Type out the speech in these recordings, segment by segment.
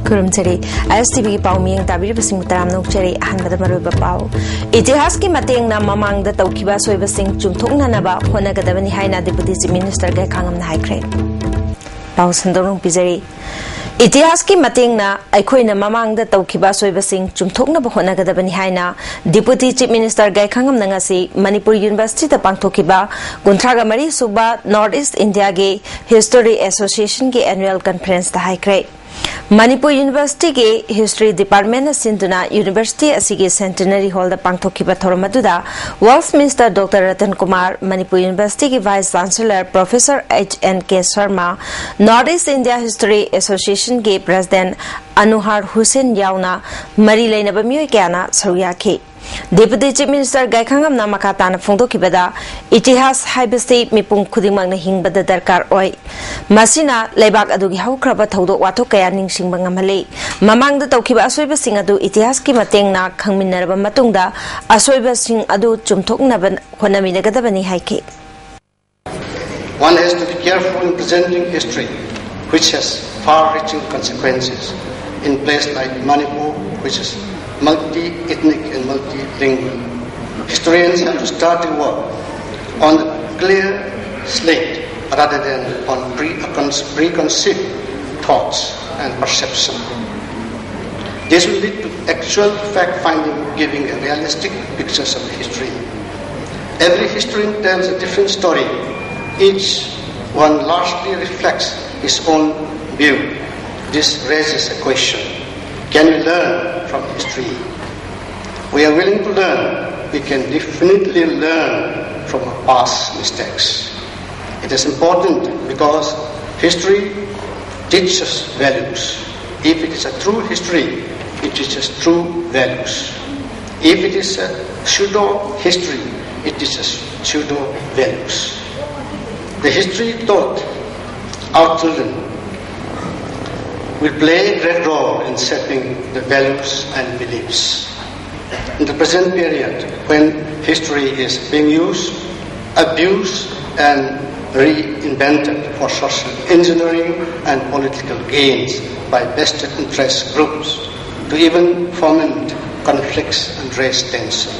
Kurumchari, ISTV Pauming, Tabirabasing Taram Nokchari, Hanbadamaruba Pau. Itihaski Mateng na Mamang the Tokiba Soibasing, Jumtong Naba, Honagadavani Haina, Deputy Minister Gakangam Haikre. Pau Sandorung Pizari. Itihaski Mateng na Aikoina Mamang the Tokiba Soibasing, Jumtong Naba Honagadavani Haina, Deputy Chief Minister Gakangam Nangasi, Manipur University the Pangtokiba, Guntraga Mari Suba, Northeast India Gay History Association Gay Annual Conference the Haikre. Manipur University के History Department सिंधुना University असिगे Centenary Hall द पांगथोकिबा थोरमदुदा Westminster Dr. Ratan Kumar, Manipur University के Vice Chancellor Professor H.N.K. Sharma, Northeast India History Association के President Anuhar Hussain Yauna, Mari Lainaba Miyoi Kyana Saruya Deputy Chief Minister Gaikangam na makatana phongdo kibada itihas haibase mipung khudimang na hingbada darkar oi masina leibak adugi haukraba thodo wato kaya ningsingba ngamhale mamang da tawkiba asoiba sing adu itihas ki mateng na khangminnaraba matungda asoiba sing adu chumthoknaban honaminagadabani haike. One has to be careful in presenting history which has far-reaching consequences in a place like Manipur, which is multi-ethnic and multilingual. Historians have to start to work on a clear slate rather than on preconceived thoughts and perception. This will lead to actual fact-finding, giving a realistic pictures of history. Every historian tells a different story. Each one largely reflects his own view. This raises a question. Can we learn from history? We are willing to learn. We can definitely learn from our past mistakes. It is important because history teaches values. If it is a true history, it teaches true values. If it is a pseudo-history, it teaches pseudo-values. The history taught our children will play a great role in shaping the values and beliefs. In the present period, when history is being used, abused, and reinvented for social engineering and political gains by vested interest groups, to even foment conflicts and raise tension.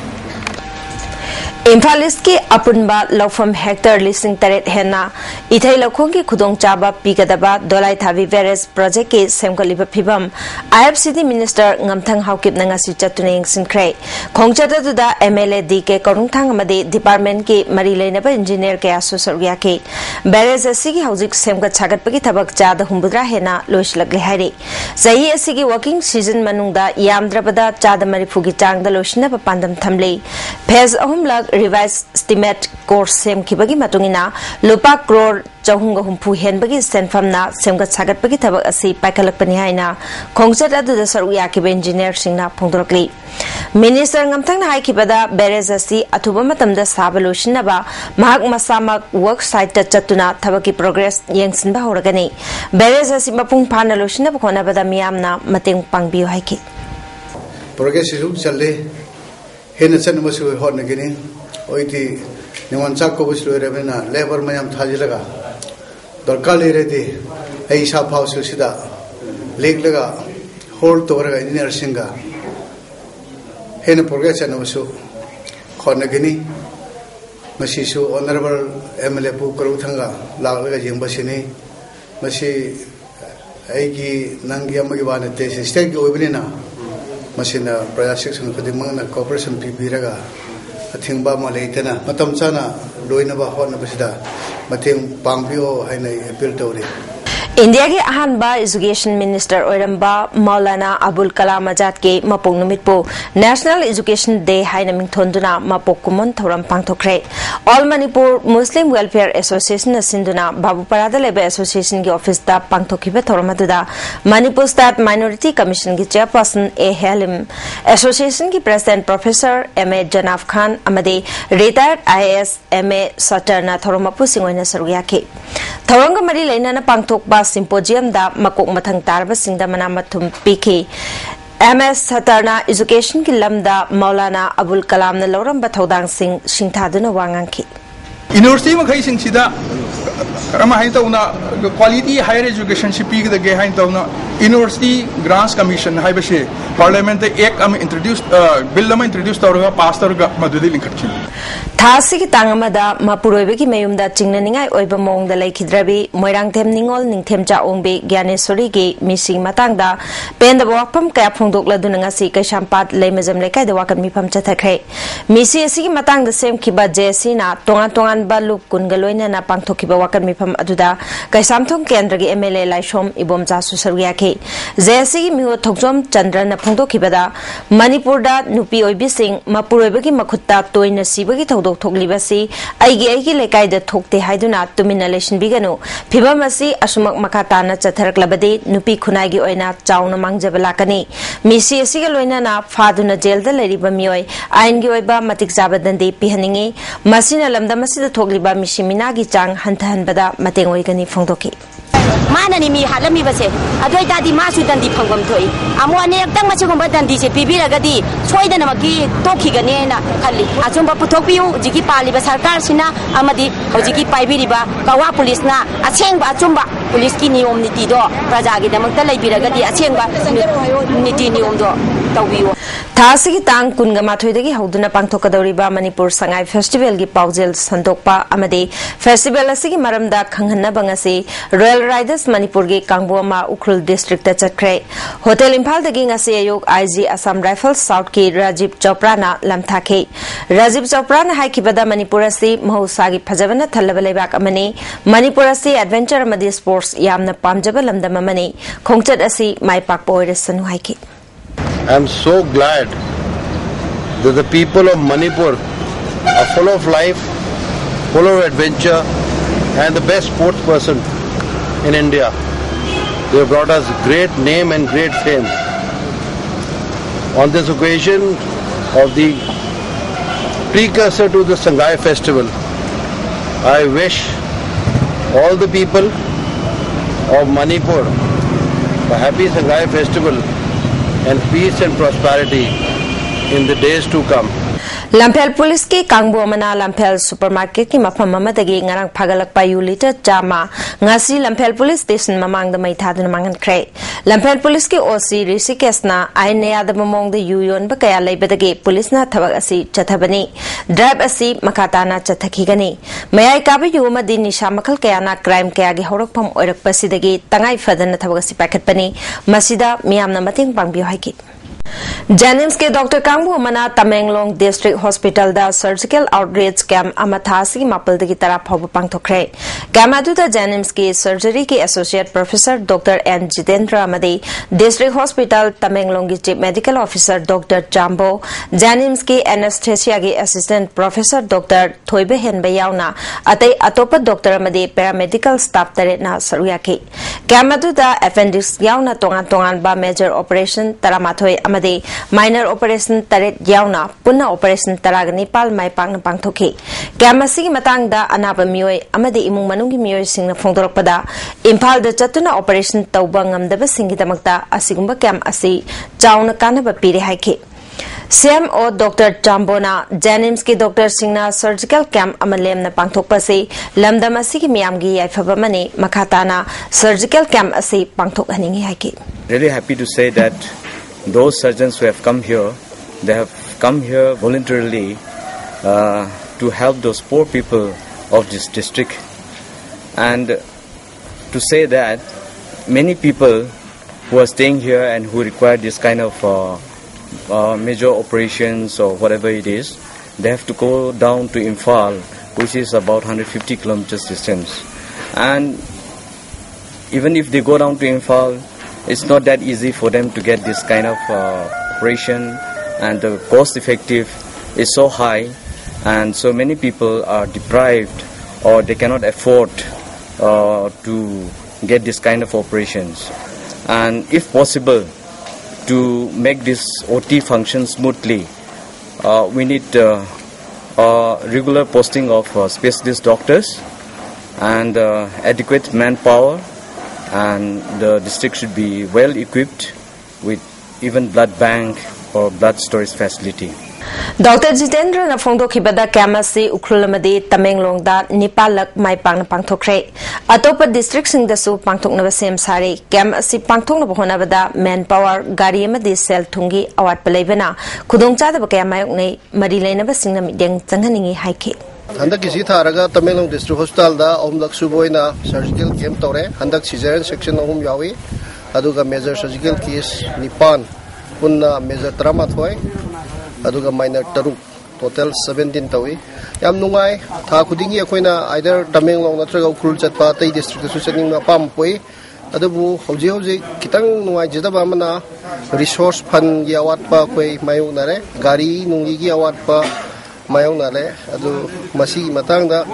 Imphalis ki apunba lawfam hector listing taret hena ithai lakhong ki khudong chaba pigadaba dolai thabi veres project ki semkaliba phibam IFCD minister ngamthang haukip nanga si chatuning sinkhre khongchata da MLA DK korungthang amade department ki mari leinaba engineer ke asu sarya ke veres asigi haujik semka chagat pagi thabak chada humbudra hena loislakle hairi sahi asigi working season manungda yamdrabada chada mari phugi changda loisna pa pandam thamle phase ahum lag revised estimate course sem kibagi matungina lupa crore chahunga humpu henbagi senfamna semga sagat pagi thabak asi paikalakpani haina khongchat adu da saru yakibe engineer singna phongdorkli minister ngamthangna haikibada berez asi athuba matamda sabaloshinaba mahak masamak work site ta chatuna thabaki progress yengsinba horagani berez asi mapung phana loshinaba khona bada miyamna mateng pangbiu haiki progress ru challe hena chanmasu hornagini oiti niwan chakko buslo rebena labor mayam thajilaga dorkar le rede ai sa phausu sida leglaga hold toraga engineer singa hena progress chanmasu khornagini masisu honorable MLA pu karu thanga laglaga jengbasini masi aigi nangi amagi bana te state gi oibina masina prayasik sang khudimangna cooperation pibiraga athingba ma leitana matam chana loinaba hona basida mateng pangbio haina appeal tawri India के अहानबा education minister Oramba Maulana Abul Kalam Azad के मपोंग नुमितपो national education day हाइना मिंगथोंदुना मपोक कुमन थौरम पांगथोखरे all Manipur Muslim welfare association सिंधुना बाबूपरादा लेबे एसोसिएशन की ऑफिस दा पांगथोखिबे थौरम अदुदा मणिपुर स्टेट माइनॉरिटी कमीशन की चेयरपर्सन ए हेलिम एसोसिएशन की प्रेसिडेंट प्रोफेसर एमए जनाफ खान अमदे रिटायर्ड आईएएस एमए सटरना थौरम पुसिंगोइना सरुयाके थौरंग मरी लेना पांगथोकबा Symposium da makok mathang tarba singda mana mathum piki MS Satarna Education ki lamda Maulana Abul Kalam na loram ba thodang sing singthaduna wangang ki University of Haysing quality higher education shipping the gay University Grants Commission Hibashe Parliament Act introduced bill introduced pastor Madudi Linkachi. Thasi Tangamada Mapurobi Mayumda Chingnaninga Oibamong the Lake Hidrabi, Moirang Tem Ningol, Ningtemja Ongbe, Ganesorigi, Missing Matanga, Ben the Wapam Kapung Dukla Dunangasi, Kashampat, Lemazam Leka, the Wakan Mipam Chatakre. Missi Matang the same Kiba Jesina, Tongan Balu, Kungaloina, Napangtokiba Wakan Mipam Aduda, Kaisamtung Kendragi MLA Laishom, Ibomza Susariaki, Zesi Mu Tokjom, Chandra Napunto Kibada, Manipurda, Nupi Oibising, Mapurobi Makuta, Toina Sibagi Todo. Toglibasi, Aigi Lekai the Tokte Haiduna, Domination Bigano, Pibamasi, Ashumak Makatana, Chataraklabadi, Nupi Kunagi Oina, Chauna Mangjabalakani, Missi Sigaloina, Faduna Jail the Lady Bamioi, Aingioiba, Matik Zabadandi, Pihaningi, Masina Lamdamasi the Togliba, Mishiminagi Chang, Hantan Bada, Matengoigani Fondoki. Manani Halami Base, a great daddy Masu Dandi Pangam Toy. Amwane, Tamachumba Dandi, Pibira Gadi, Soidanamaki, Toki Ganena, Kali, Azumba Putopio, Jiki Pali, Sarkarsina, Amadi, Ojiki Pibiriba, Kawa Polisna, Achemba, Azumba, Poliskini Omnitido, Prajagi, the Magdala Biragadi, Achemba, Nitini Ondo, Tawio. Thasi Tang Kungamatwidi, Hoduna Pantokadoriba, Manipur Sangai Festival, Gipauzil, Sandokpa, Amade, Festival Asigi Maramda, Kangana Bangasi, Royal Riders Manipurgi, Kangbuama, Ukrul District, Chakre, Hotel Impal the Ginga Sayok, IG Assam Rifles, South Ki, Rajib Choprana, Lamtake, Rajib Choprana, Haikibada, Manipurasi, Mohusagi Pajavana, Talabalebak Amani, Manipurasi, Adventure Amadi Sports, Yamna Pamjabalam the Mamani, Kongchat Asi, My Pak Boyres and Haiki. I am so glad that the people of Manipur are full of life, full of adventure, and the best sports person in India. They have brought us great name and great fame. On this occasion of the precursor to the Sangai festival, I wish all the people of Manipur a happy Sangai festival and peace and prosperity in the days to come. Lampel Police ki Kangbuamana Lampel Supermarket ki Mapamamagi Ngarang Pagalak Payu Liter Jama Ngasi Lampel Police Station Mamang the Maitadun Mangan Cray. Lampel Police ki Osi Risikesna Ainea the Mamong the Yuyon Bakaya Labedagi Police na Tawagasi Chatabani Drive Asi Makatana Chatakigani. May I cover you Madini Shamakal Kayana Crime Kayagi Horokpam or Pasidagi Tangai Fadan Tawagasi Packet Pani Masida Miam Namating Bangbu Hiki. Janims ke Dr. Kangbu Mana Tamenglong District Hospital da Surgical Outreach Camp Amathasi Mapal de Gitara Phoba Pangthokre. Camadu da Janims ke Surgery ke Associate Professor Dr. N. Jitendra Amadi, District Hospital Tamenglong ki Chief Medical Officer Dr. Jambo, Janims ke Anesthesia ke Assistant Professor Dr. Thoibe Henbe Yauna, Atay Atopa Dr. Amadi Paramedical Staff Tare na Saruyaki. Camadu da Appendix Yauna Tongan ba Major Operation Taramathoy Amadi Minor Operation Taret Yauna, Puna Operation Taragani Pal Mai Pang Pangtoki. Gamasi Matanga Anaba Mui, Amadi Imung Manungi Mui Sing Fondoropada, Impal the Chatuna Operation Taubangam the Singitamata, Asigumba Cam Asi, Jauna Kanaba Piri Haiki. CMO Dr. Jambona, Janimski Dr. Singna Surgical Camp Amalem na Pangtokpasi, Lamdamasi Miamgi Yafabamani, Makatana, Surgical Camp Asi, Pangtok Haningi Haiki. Really happy to say that those surgeons who have come here, they have come here voluntarily to help those poor people of this district. And to say that many people who are staying here and who require this kind of major operations or whatever it is, they have to go down to Imphal, which is about 150 kilometers distance. And even if they go down to Imphal, it's not that easy for them to get this kind of operation, and the cost effective is so high, and so many people are deprived or they cannot afford to get this kind of operations. And if possible, to make this OT function smoothly, we need regular posting of specialist doctors and adequate manpower, and the district should be well equipped with even blood bank or blood storage facility. Dr. Jitendra na phongdokibada kamasi ukhrulamadi Tamenglongda nipalak mai pangna pangthokre atopa district singdasu pangthoknaba sem sari kamasi pangthokna bhonabada manpower gari amadi sel thungi awat palaibana khudongchada bakayamayak nei mari leinaba singna mideng changhaningi haike Handak kisi tharaga Tamenglong District Hospital da omlak suboina surgical camp tore handak cesarean section ohum yawi aduga major surgical case nipan punna major trauma thoi aduga minor taruk total 17 tawi yam nungai tha khudingi akoina either Tamenglong natraga ukhul chatpa tai district su chaning ma pam poi adabu hoji kitang nungai jidaba mana resource fund gi awat pa koi mayu nare gari nungi gi awat pa mayu nare adu masi matang da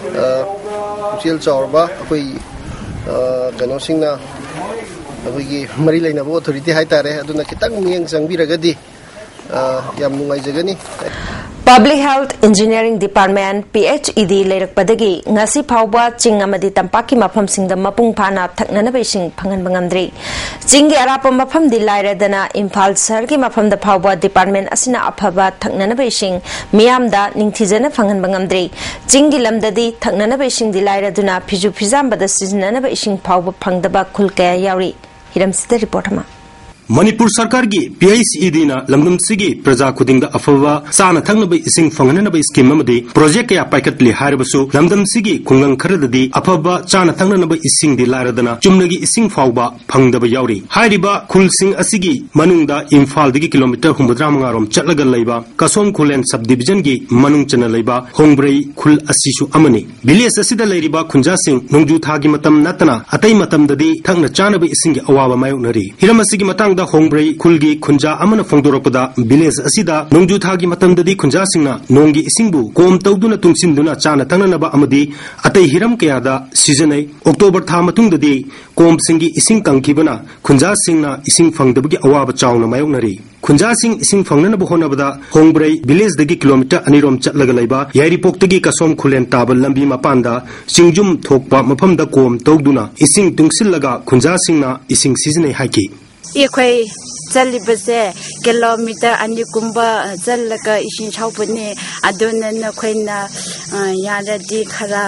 chil chawba koi kano singna abigi mari laina bo authority haitare aduna kitang mieng sangbiragadi yam nungai jagani Public Health Engineering Department PHED leirakpadagi ngasi phawba ching amadi tampaki mafam singda mapung phana thaknana beising phangan bangamdri chingi arapa mafam di lairadana Imphal Sahar ki mafam da phawba department asina aphaba thaknana beising miyamda ningthijana phangan bangamdri chingi lamdadi thaknana beising di lairaduna phiju phijam bada siznana beising phawba phangdaba khulkaya yauri hiram sida report ma Manipur Sarkar gi PHED na lamdum sigi praja khuding da afawa sana thangna bai ising fanganana bai scheme amadi project ya paikat li haribasu lamdum sigi khungang kharadadi afawa chana thangna bai ising di laradana chumnagi ising fawba phangdaba yauri hariba khulsing asigi manungda Imphal digi kilometer 135 rom chatlaga leiba Kasom Khulen subdivision gi manung chana leiba Hongrei khul asisu amani village asida leiriba khunja sing nongju thagi matam natana atai matam dadi thangna chana bai ising gi awawa mayunari hiramasigi matang Hongrei Khulgi Khunja Amana Fongdorapada village Asida Nongju Thagi Matandadi Khunja Singna Nongi Isingbu Kom Tawduna Tungsinduna Chana Tanganaba Amadi Atay Hiram Kayada Seasonai October Tha Matungdadi Kom Singi Ising Kangkibana Khunja Singna Ising Fangdabagi Awaba Chawna Mayonari Khunja Sing Ising Fangnana Bahonabada Hongrei village dagi kilometer anirom chatlaga laiba Yairipok dagi Kasom Khulen Tabal Lambi Mapanda Singjum Thokpa Maphamda Kom Tawduna Ising Tungsillaga Khunja Singna Ising Seasonai Haiki Ikhoi Zalibase kilometer anikumba Zalaka Ishin Chaupani Adona Quena Yaradi Kara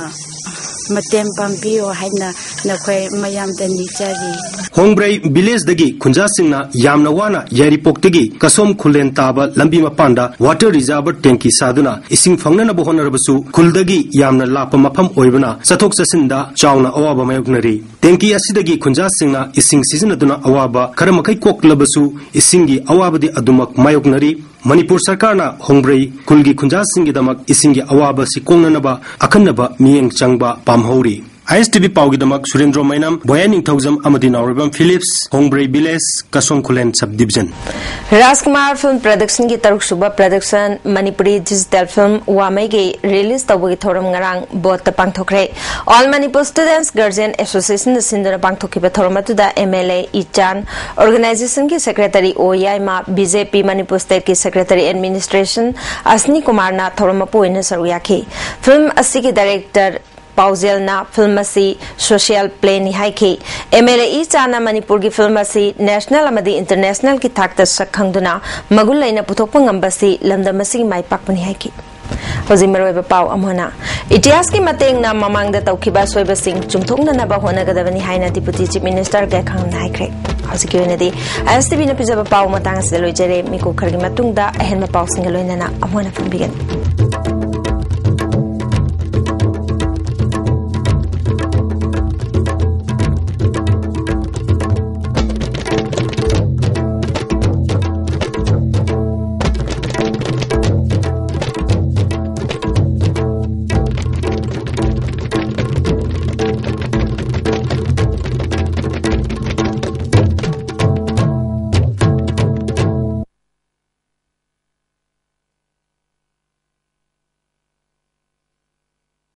Matem Pampio Haina Nakwe Mayam Danichari Hongrei village dagi Khunja Singna Yamna Wana Yairipok dagi Kasom Khulen Taba Lambi Mapanda water reservoir tanki saduna Ising Fangnana Bohonarabasu Kuldagi Yamna Lapa Mapam Oibana Satok Sasinda Chawna Awaba Mayoknari Tanki Asidagi Khunja Singna Ising Season Aduna Awaba Karamakai Koklabasu Isingi Awabadi Adumak Mayoknari Manipur Sarkarna Hongrei Kulgi Khunja Singi Damak Isingi Awaba Sikonganaba Akanaba Mieng Changba Pamhori ISTV Paugidamak Surendra Mainam Boyaning Thousam Amadina Urban Phillips Hongrei Biles Kasom Khulen subdivision Rajkumar Film Production ki Taruk Suba Production Manipuri Digital Film Wamai ge release tawagi thoram ngarang bot ta pangthokre All Manipur Students Guardian Association Sindra pangthokiba thoramatu da MLA Ichan Organization ki Secretary Oyai ma BJP Manipur State ki Secretary Administration Asni Kumar na thoramapu ina saruyaki Film asiki Director Pauzelna film asi social play ni haiki MLA Chana Manipur ki film asi national amadi international ki thakta sakhangduna magul laina puthokpa ngambasi lamdamasi mai pakpani haiki Hozimaroi pau amona Itias ki mateng na mamang da tawkiba soiba sing chumthongna na ba hona gadabani haina Deputy Chief Minister ga khang nai kre Hoziki wenadi ISTV na pijaba pau matang se loijere miko khargi matungda ahen ma pau singa loina na amona fambigan